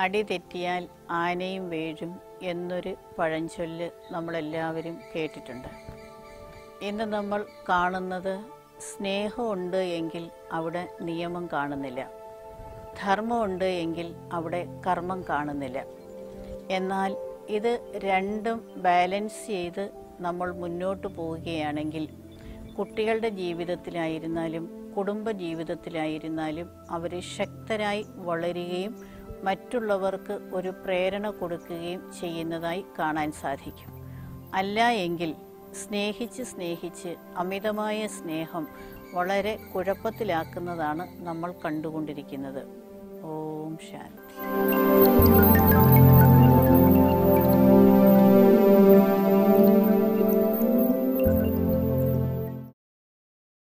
അടി തെറ്റിയാൽ ആനയും വീഴും എന്നൊരു പഴഞ്ചൊല്ല് നമ്മളെല്ലാവരും കേട്ടിട്ടുണ്ട്. ഇന്ന് നമ്മൾ കാണുന്നത് സ്നേഹമുണ്ട് എങ്കിൽ അവിടെ നിയമം കാണുന്നില്ല, ധർമ്മമുണ്ട് എങ്കിൽ അവിടെ കർമ്മം കാണുന്നില്ല. എന്നാൽ ഇത് രണ്ടും ബാലൻസ് ചെയ്ത് നമ്മൾ മുന്നോട്ട് പോവുകയാണെങ്കിൽ കുട്ടികളുടെ ജീവിതത്തിലായിരുന്നാലും കുടുംബ ജീവിതത്തിലായിരുന്നാലും അവർ ശക്തരായി വളരുകയും മറ്റുള്ളവർക്ക് ഒരു പ്രേരണ കൊടുക്കുകയും ചെയ്യുന്നതായി കാണാൻ സാധിക്കും. അല്ല എങ്കിൽ സ്നേഹിച്ച് അമിതമായ സ്നേഹം വളരെ കുഴപ്പത്തിലാക്കുന്നതാണ് നമ്മൾ കണ്ടുകൊണ്ടിരിക്കുന്നത്. ഓം ശാന്തി.